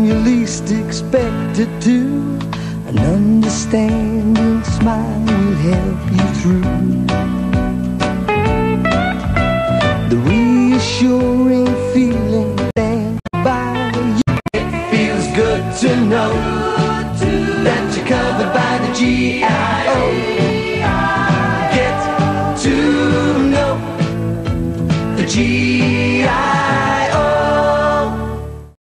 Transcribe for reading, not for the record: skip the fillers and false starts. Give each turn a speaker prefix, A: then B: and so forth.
A: you least expect it to. An understanding smile will help you through. The reassuring feeling